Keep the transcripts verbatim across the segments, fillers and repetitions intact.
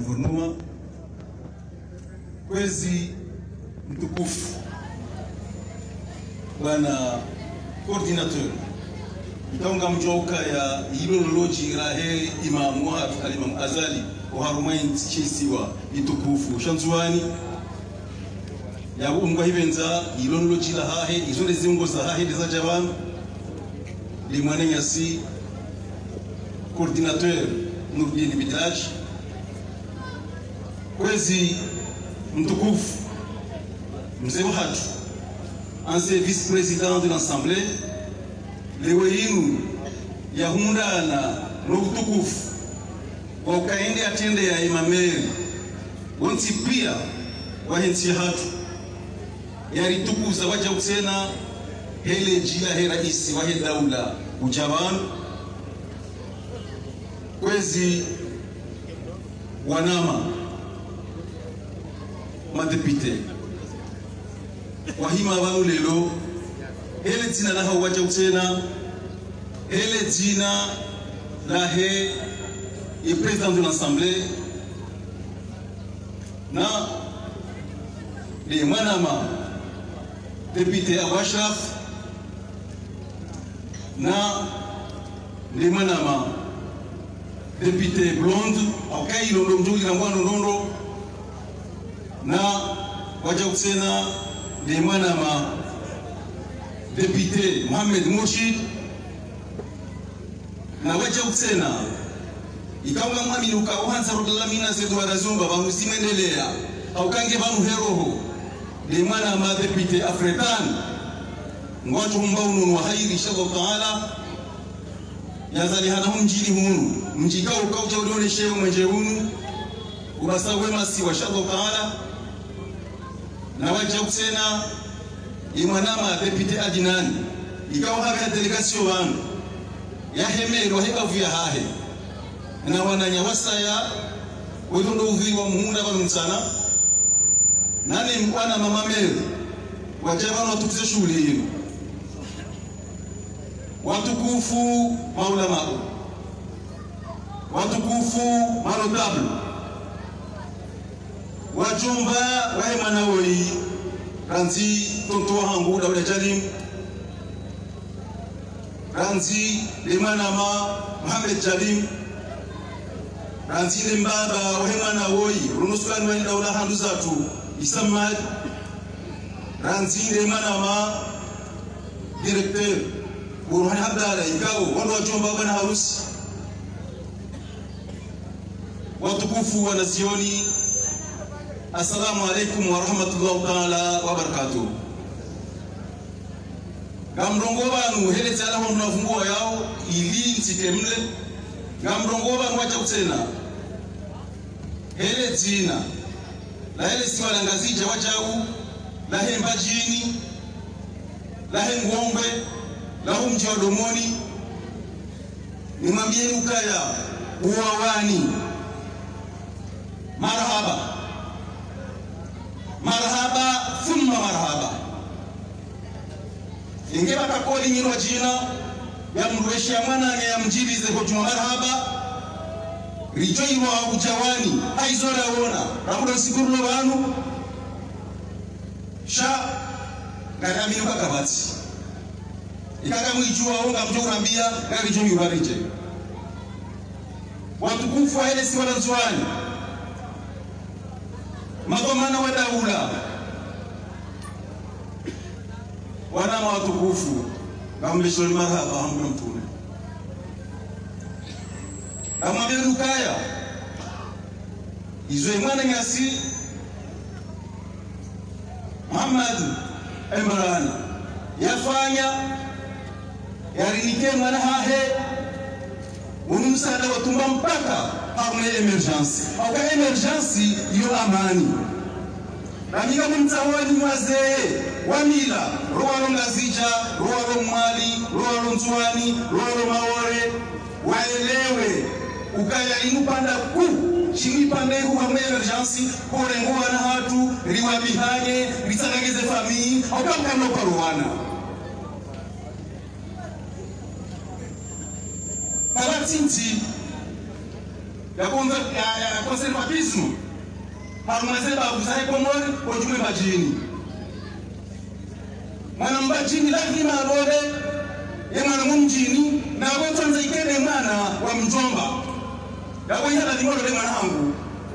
guvernuma kwezi mtukufu bwana coordinateur itonga mjoka ya iloloji rahe imam wahab al-imam azali wa harumain chisiwa itukufu shanzuani ya umgwa hibenza iloloji la hahe izole zingo za hahe za jaban limwana nyasi coordinateur Nurdin Bidlaj kwezi mtukufu mzee Wahab ancien vice-président de l'Assemblée leweyinu ya hundana n'ubutukufu wa ukaende atende ya imameri wonsi pia wahensi hatu yaritukuza waja usena hele jia he raisi wahe daula ujaban kwezi wanama madepite wahima wanu lelo hele tina laha waja usena hele tina lahe et président de l'Assemblée na le manama député Awashraf na le manama député Blonde aukai londo mjuli na mwana nondo na waja kusena le manama député Mohamed Mourchid na waja kusena ikaunga mwamini ukawanza rodala mina zetu warazumba bamusimendelea aukange bamu heroho le manama député Afretan ngwatu humbaunu wa hairi inshallah taala yazali hana humjili hunu mjikao kauja ulione shehu mwenje hunu ubasa wema si wa inshallah taala na waja kusena imwanama député Adinani ikawa haga delegation wanu ya hemero heka vya hahe na wananya wasaya wedondo uvi wa muhunda bano msana nani mwana mama meri wajabano watukuze shule hino watukufu maulama watukufu malotablu wajumba wahe manawoi ranzi tonto hangu dawda jalim ranzi limanama Mohamed Jalim ranzi limbaba wahe manawoi runusukani wahe dawla handu zatu isamad ranzi limanama directeur Burhan Abdala ikao wano wajumba wana harusi watukufu wa nasioni. Assalamu alaikum wa rahmatullahi ta'ala wa barakatuh. Gamrongo banu hele tsala hono nafungua yao ili nsitemle gamrongo banu wacha kusena hele zina la hele siwa langazija wachau la hemba jini la hengombe la humji wa domoni nimwambie ukaya uwawani marhaba marhaba thumma marhaba ingeba takoli nyiro jina ya mrueshi ya mwana ya mjibize kwa juma marhaba rijoi wa ujawani haizora wona ramudo sikuru no banu sha garaminu kakabati ikaka mwijua onga mjurambia gari jomi ubarije watukufu wa hele si wananzuani magomana wa daula wana watukufu gamlisho marhaba hamna mtume amwambia Lukaya izwe mwana nyasi Muhammad Imran yafanya yarinike mwana hahe unumsada watumba mpaka hamne emergency au ka emergency yo amani Namiga mtawani mwazee wamila ruwalo ngazija ruwalo mwali ruwalo nzuani ruwalo mawore waelewe ukaya inupanda ku chini pande ku hamne emergency kore nguwa na hatu riwa bihanye risangageze famii au kama no paruwana kalatinti ya konza ya conservatisme harumaze babu zae komori ojume majini mwana mbajini lazima abode ye mwana mumjini na wetu anza ikende mwana wa mjomba ya kwa hiyo lazima ule mwana wangu.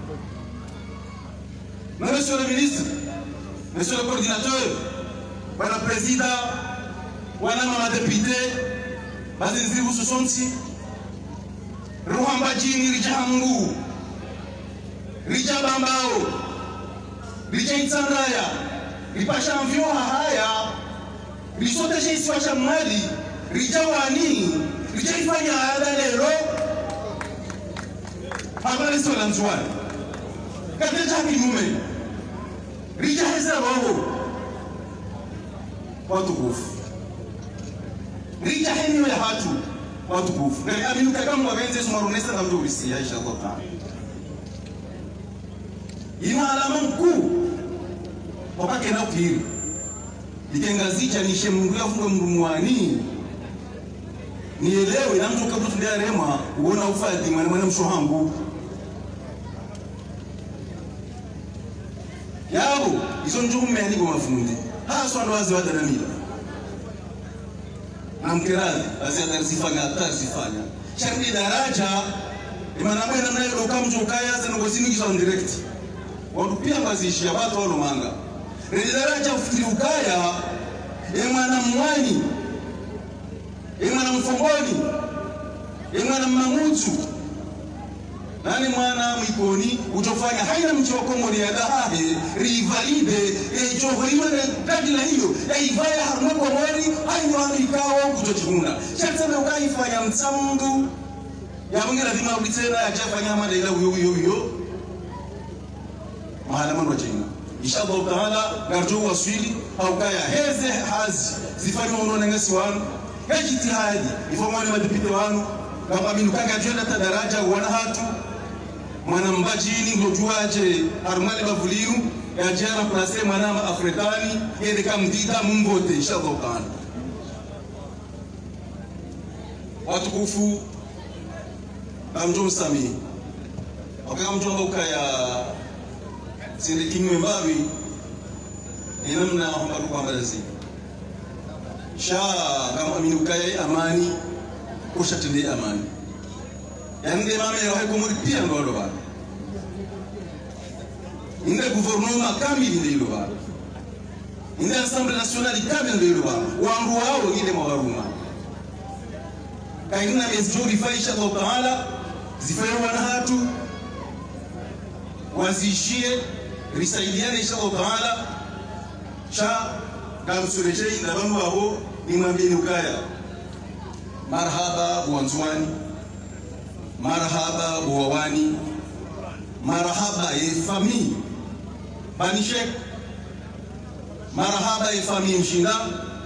Monsieur le ministre, monsieur le coordinateur, wana président, wana mama député, bazinzi ususonsi, ruhamba jini rijahangu, rijabambao, rijaitsandaya, ripasha mvyoha haya, risote sheiswasha mwali, rijawani, rijaifanya adalero, habari sola mtuwani. Kateja kimume rija heza roho watu kufu rija heni ya hatu watu kufu na aminu kama wagenze sumarunesa na mtu bisi ya insha Allah taala ina alama mkuu wakake na ukiri likengazicha nishe mungu yafunga mrumwani nielewe na mtu kabla tundia rema uona ufadi mwana mwana mshohangu yabo izo njume yani kwa mafundi haswa ndo wazi wada na mila na mkerazi basi atarisifanya atarisifanya shangli daraja imana mwe namna hiyo kamjo kaya za ngozini kizo direct watu pia bazishia watu walo manga redi daraja ufikiri ukaya imana mwani imana mfongoni imana mamutu nani mwana mwikoni utofanya haina mchi wa komori ya dahahe rivalide e johoriwa na dagila hiyo ya ivaya haruma komori haini wanu ikawa kutochikunda shakisame ukaifanya mtsamdu ya mungi lazima ulitena ya chafanya hamada ila uyo uyo uyo mahala manu wa chinga inshallah ta'ala garjo waswili au kaya heze hazi zifanya unono ngasi wanu ya jitihadi ifomwane madipite wanu kama minukanga jwenda tadaraja wana hatu mwana mbajini ngojuaje harumali bavuliru ya jana plase mwana afrikani yende kamdita mumbote inshallah ta'ala watukufu amjo sami wakaka mjomba ukaya sindi kimwe mbawi inamna hamba kwa mbazi sha kama minukaya amani kushatende amani yani mama ya haiko muri pia ndo baba inde gouvernement kamili ndio baba inde assemblée nationale kamili ndio baba wangu wao ile mawaruma kaina mezuri faisha Allah taala zifanye wana hatu wazishie risaidiane insha Allah taala cha kamsurejei na bangu wao nimwambie ukaya marhaba buanzwani marhaba buwawani marhaba ye famille banishek marhaba ye famille mshinda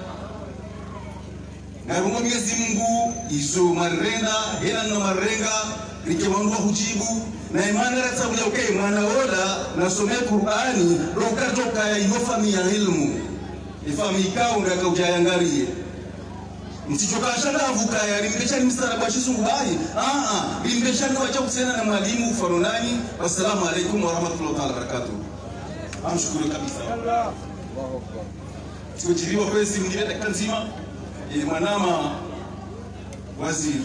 ngarungo Mwenyezi Mungu izo marenga hela na marenga likemandwa hujibu na imani rata buja okay mwana ola nasomea Qur'ani rokato kaya yo famille ya ilmu ifamille kao ngaka ujayangarie msichoka shanga avuka ya limbesha ni mstara kwa shisungu bai ah ah limbesha ni wacha kusena na mwalimu faronani. Wassalamu alaykum wa rahmatullahi wa barakatuh. Amshukuru kabisa Allah tukijiriwa kwezi mngileta kanzima ili mwanama waziri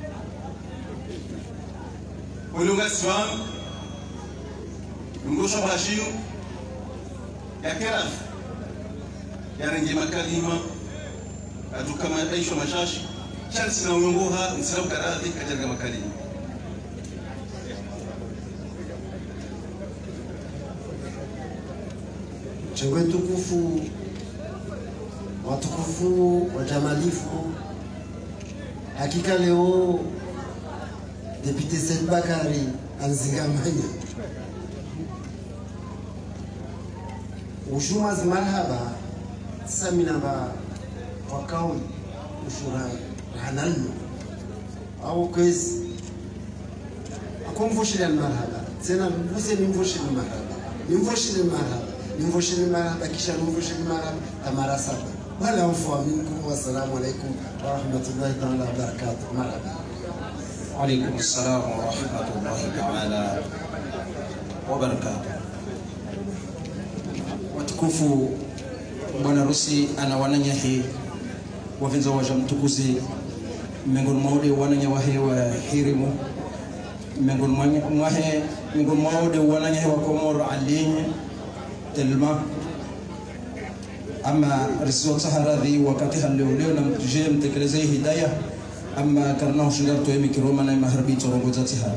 Olunga Swan ngosha bashinu ya keraf ya rengi makalima atukama aisho mashashi chansi na uyongoha msilamu karadhi kajaga makalima Chengwe tukufu watukufu wajamalifu hakika leo Deputy Said Bakari anzingamanya ushuma marhaba samina ba wakao ushura hanalno au kwezi akomvoshile marhaba tena mbuse nimvoshile marhaba nimvoshile marhaba nimvoshile marhaba kisha nimvoshile marhaba tamara saba wala mfu minkum. Wassalamu alaikum wa rahmatullahi ta'ala wa barakatuh. Marhaba. Alaykum assalam wa rahmatullahi ta'ala wa barakatuh. Watukufu, bwana harusi ana wananyahi wavenza waja mtukuzi miongoni mwao wananya wahe wa hirimu miongoni mwahe miongoni mwao wananya wa Komoro alinye telma ama riswa saharadhi wakati haleo leo na mtuje mtekeleze hidayah ama karna ushingar to emi kiroma na maharbi torongoza tihari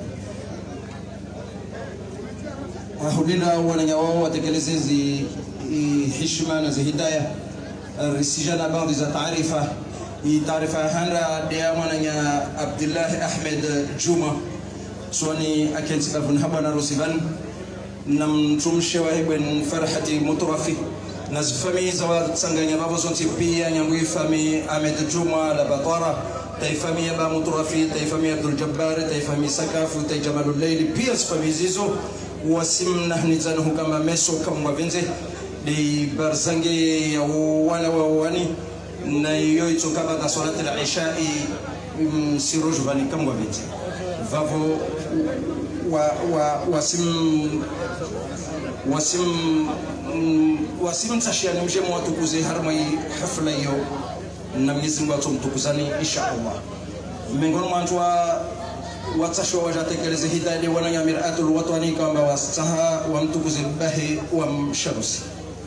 ahulina wananya wao watekeleze zi heshima na zi hidayah risijana baadhi za taarifa hii taarifa handa dia mwananya Abdullah Ahmed Juma swani akensi kabun haba na rosiban namtumshe wa ibn Farhati Mutrafi nazifami za sanganya babo zonti pia nyangui fami Ahmed Juma la Batara taifami ya Mutrafi taifami Abdul Jabbar taifami Sakafu taijamalul Layli pia sifami zizo wasim nahnizanahu kama meso kama wavenze di barzange ya wana wa wani na yoito kama da salati al-ishai siruj bani kama wavenze vavo wa wa wasim wasim wasim tashiani mje mwatukuze harmai hafla hiyo na Mwenyezi Mungu atumtukuzani insha Allah. Miongoni mwa watu watashwa wajatekeleze hidayah wananya Mir'atul Watani kama wastaha wa mtukuze bahi wa msharusi.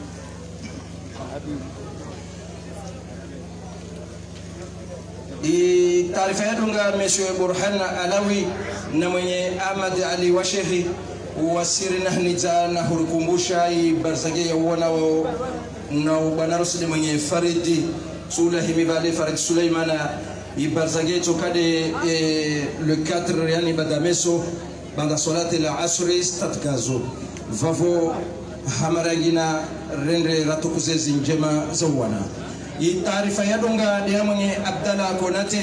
Di taarifa yetu nga Monsieur Burhan Alawi na mwenye Ahmad Ali wa Sheikh wasiri nahniza na hukumbusha barzage ya wana na bwana Rasul mwenye Faridi Sula himibali Farid Suleimana ibarzage tokade le quatre yani badameso banda salati la asri statkazo vavo hamaragina rendre ratukuze zinjema zawana i taarifa yadonga dia mwenye Abdalla Konate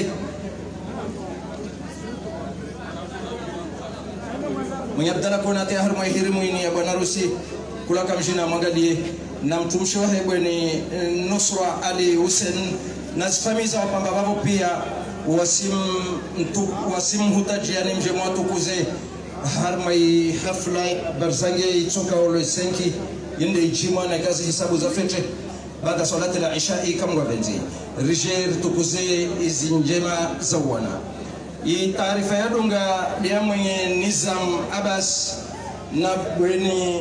mwenye Abdalla Konate harma hirimu ini ya bwana Rusi kula kamjina mwangalie na mtumshi wake bweni Nusra Ali Hussein na sifamiza wapamba babo pia wasim mtu wasim hutaji yani mje mwatukuze harma i hafla barzange itoka ole senki yende ijima na kazi hisabu za fete baada salati la ishai kama wabenzi rijer tukuze izinjema zawana i taarifa yadunga dia mwenye Nizam Abbas na bweni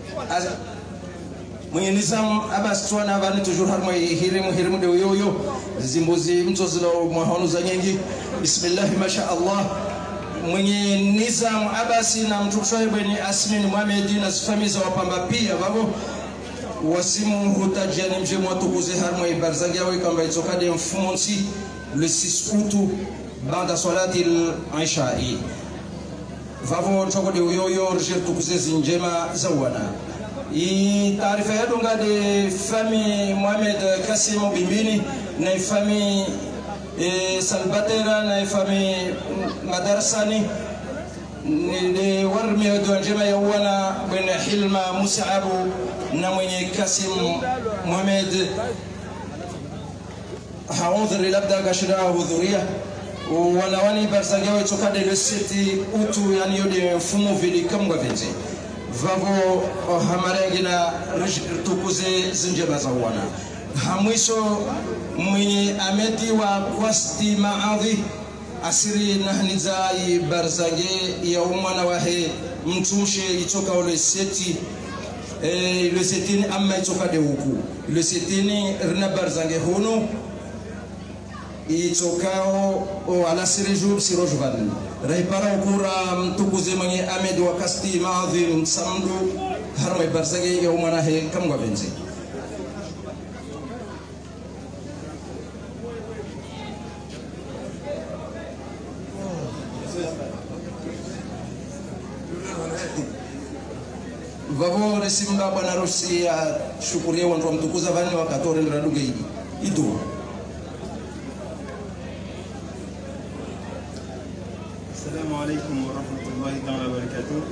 mwenye Nizam Abbas tuana bani toujours harma hirimu hirimu de yoyo zimbuzi mtozilo mwahono za nyingi bismillah masha Allah mwenye Nizam Abbas na mtukushaye bweni Asmin Mohamed na sifamiza wapamba pia babo wasimu hutajani mje mwatukuze harma ibarzagi yawe kamba itokade mfumonsi le six août banda salati al-ishai vavo choko de yoyo rijer tukuze zinjema zawana i taarifa yetu ngade fami Mohamed Kasim Bimbini na fami e Salbatera na fami Madarsani ni warmi yetu njema ya wana bwana Hilma Musaabu na mwenye Kasim Mohamed haudhuri labda gashira hudhuria wanawani barzangewe tokade le seti utu yani yode mfumo vili kama venze vavo hamarengina tukuze zinjema za wana hamwiso mwenye ameti wa kwasti maadhi asiri nahnizai barzage ya umwana wahe mtushe itoka ole seti e, le setini amma itoka de huku le setini rina barzange hono itokao o alasiri jour sirojvan raipara ukura mtukuze mwenye Ahmed wa kasti maadhi msamdu harma barzage ya umwana he kamwa benzi vavo resimba bwana Rusi ya shukuria wantu wa mtukuza vani wakatore ndraduge hidi ito Assalamu alaikum wa rahmatullahi ta'ala wa barakatuh.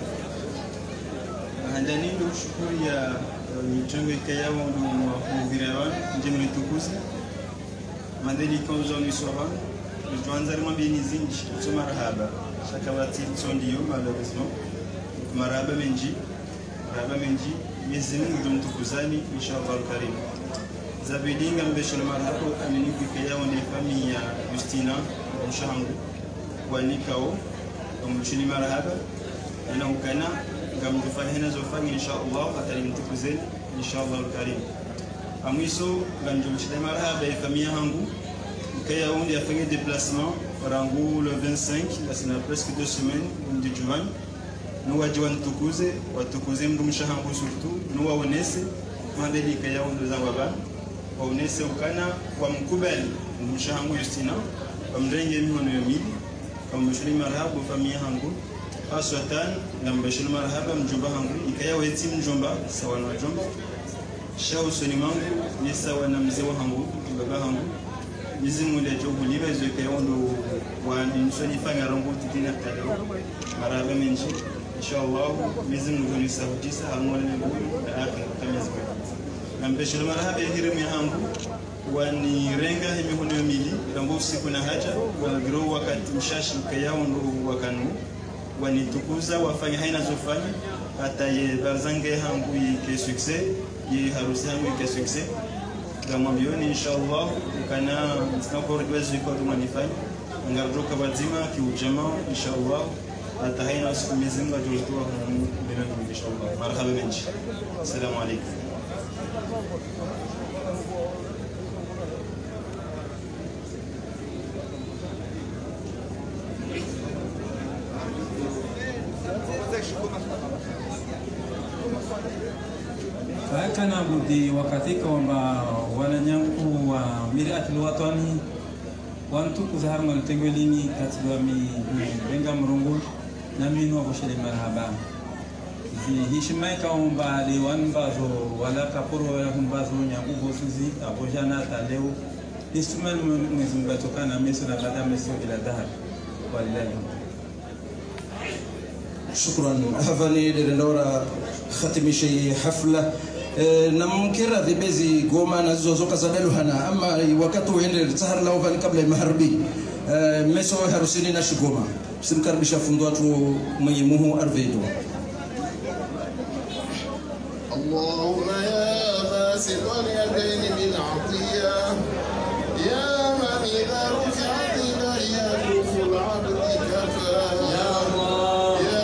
Handani ndo shukuri ya mchongo ikaya wandu wa kuhudhuriwa njema nitukuzi madeli konzo ni soha tuanze mwambini zinji so marhaba shakawati sondiyo malheureusement marhaba menji marhaba menji mizini mtumtukuzani inshallah alkarim zabidinga mbeshona marhaba amini kuikeya wone famille ya Justina mshangu wanikao mchini marhaba ina ukana ngamdufanya hena zofanya inshallah atalimtukuzeni inshallah alkarim amwiso ngamjumshile marhaba ya famille yangu kaya on a fait un déplacement rangu le vingt-cinq là c'est presque deux semaines de juin nous wajiwan tukuze watukuze mdumshahangu surtout nous waonese mandeli kaya on deux angaba waonese ukana wa mkubali mdumshahangu Justina wamrenge mihono yomili kamshuli marhaba famille yangu aswatan ngambashuli marhaba mjomba hangu ikaya weti mjomba sawa na mjomba shau soni mangu ni sawa na mzee wangu baba hangu Mizimu ndio jobu liba zote ondo wa nisoni fanya rongo titina tadao maraba menshi inshallah mizimu ndio ni sautisa hamwale mungu na akhir kamizi ngambeshelo maraba hirimi hangu wani renga himi hono mili rongo usiku na haja wa giro wakati mshashi kayao ndo wakanu wani tukuza wafanya haina zofanya hata ye barzange hangu yike success ye harusi hangu yike success gamwambioni inshallah kana tunakora tuweze kwa tumanifanya ngaruka bazima kiujama inshallah atahaina siku mizima tulitoa bila inshallah marhaba menji assalamu alaykum kana budi wakati kwamba wananyangu wa miratul watani wantu kuzahar mal tengolini katwa mi benga mrongo na mino boshele marhaba zi hishmai kwamba de wan bazo wala kaporo wala kumbazo nyangu bosuzi abojana taleo instrument mwezumba tokana meso na bada meso ila dahar walilahi shukran havani direndora khatimishi hafla namkira dhibezi goma na zozoka zadalu hana ama wakati uende sahar lao vani kabla maharbi meso harusini na shigoma simkaribisha fundo watu mwenye muhu arvedo Allahumma ya basitul yadayn bil atiya ya man idha rufi'at yadul abdi kafa ya Allah ya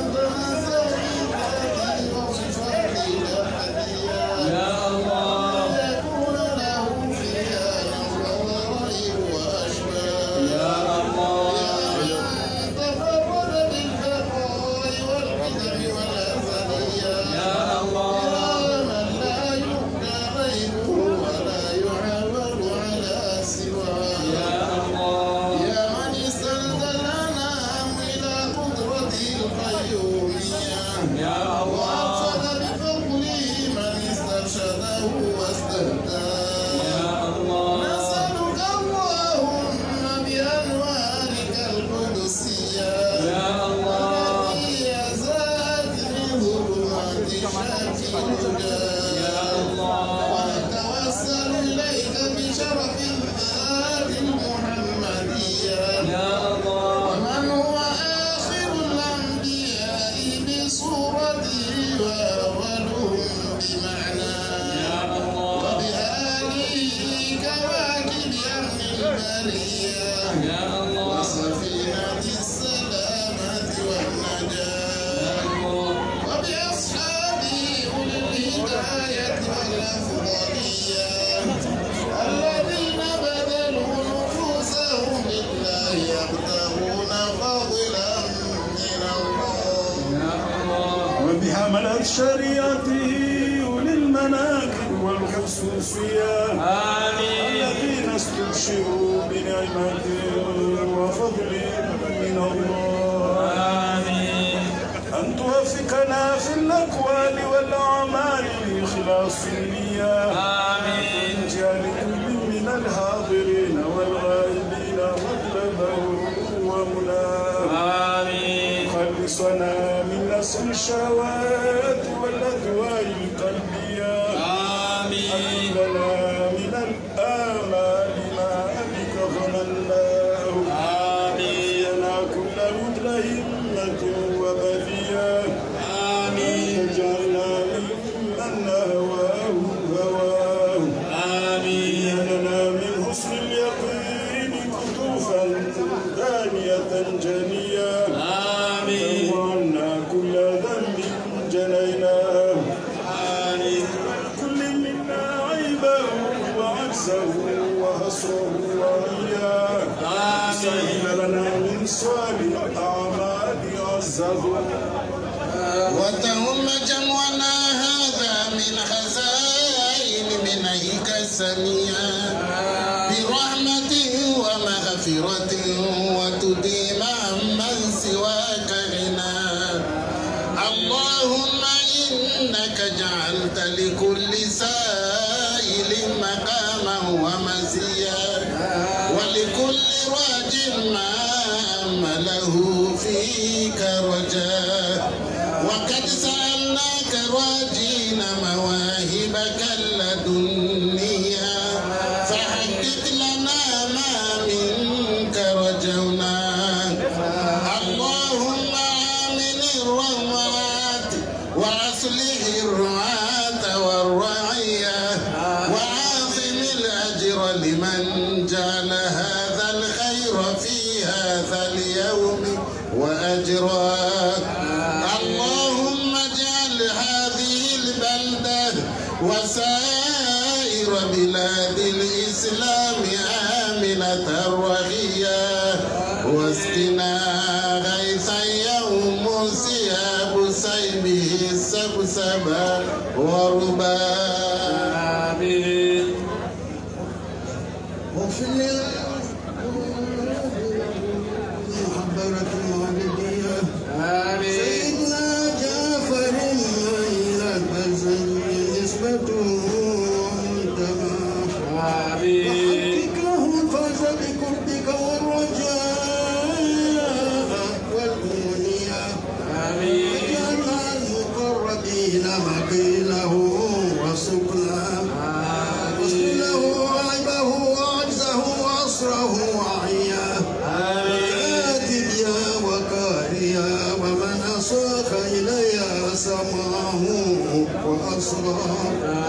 شريعته للمناكب والخصوصيات الذين استبشروا بنعمة وفضل من الله آمين. أن توفقنا في الأقوال والأعمال لإخلاص النية آمين. جعل كل من الحاضرين والغائبين مطلبه ومناه آمين. خلصنا من نسل الشهوات والأدواء القلبية آمين. لنا من الآمال ما بك ظنناه وتهم جمعنا هذا من خزائن منهك السميع برحمته ومغفرته وتديم عمن سواك غنى. اللهم إنك جعلت لكل سائل مقاما ومزيا ولكل راج ما أمله فيك رجاء. وقد سألناك راجين مواهبك اللدنية فحقق لنا ما منك رجونا. اللهم آمن الروعات وأصلح الرعاة والرعية وعظم الأجر لمن جعل هذا الخير في هذا اليوم وأجراه. اللهم اجعل هذه البلدة وسائر بلاد الإسلام آمنة رخية واسقنا غيثا يوم سياب سيبه السبسبا وربا. وفي محبرة المولدية سيدنا جعفر إلى البزل نسبته منتهى وحقق له الفوز بقربك والرجاء والأمنية واجعل المقربين مكيله وسكنه وسكنه عيبه وعجزه وأسره وعياه كاتبيا وكاريا ومن أساق إلي سماه وأسراه.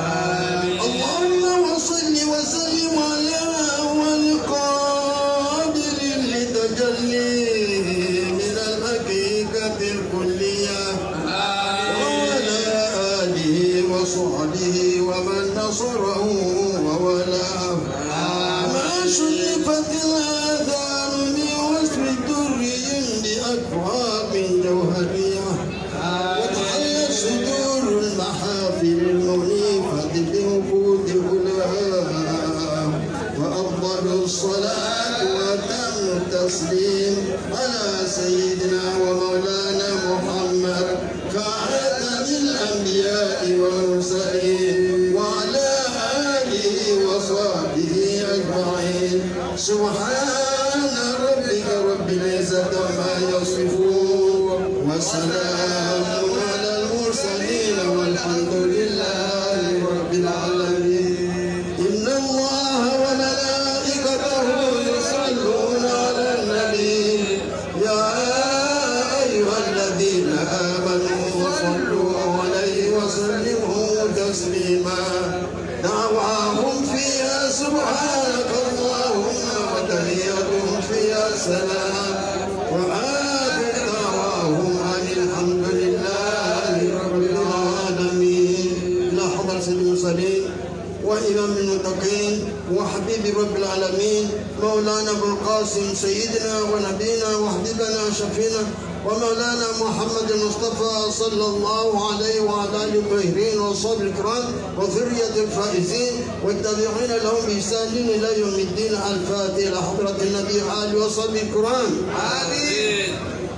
اللهم صل وسلم على أول قابل لتجلي من الحقيقة الكلية وعلى آله وصحبه ومن نصره وولاه. ما شرفت الآذان بوصف دري بأكواب جوهرية وتحلت صدور المحافل المنيفة بوقود غلام. وأفضل الصلاة وأتم التسليم على سيدنا ومولانا محمد خاتم الأنبياء والمرسلين وعلى آله وصحبه أجمعين. سبحان ربك رب العزة عما يصفون وسلام على المرسلين والحمد لله رب العالمين. إن الله وملائكته يصلون على النبي يا أيها الذين آمنوا صلوا عليه وسلموا تسليما. دعواهم فيها سبحانك اللهم وتحيتهم فيها سلام وآخر دعواهم أن الحمد لله رب العالمين. إلى حضرة المرسلين وإمام المتقين وحبيب رب العالمين مولانا أبو القاسم سيدنا ونبينا وحبيبنا شفينا ومولانا محمد المصطفى صلى الله عليه وعلى آله الطاهرين وصحبه الكرام وذرية الفائزين والتابعين لهم بإحسان إلى يوم الدين. الفاتحة إلى حضرة النبي آله وصحبه الكرام. آمين.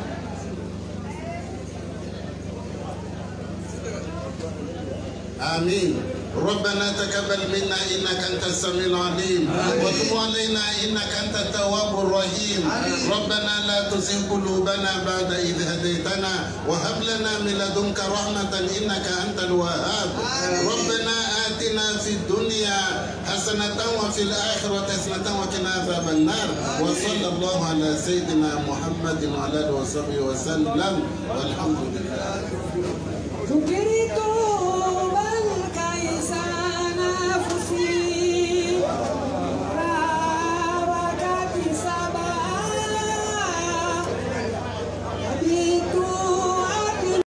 آمين. ربنا تقبل منا إنك أنت السميع العليم وتب علينا إنك أنت التواب الرحيم. ربنا لا تزغ قلوبنا بعد إذ هديتنا وهب لنا من لدنك رحمة إنك أنت الوهاب. ربنا آتنا في الدنيا حسنة وفي الآخرة حسنة وقنا عذاب النار. وصلى الله على سيدنا محمد وعلى آله وصحبه وسلم والحمد لله.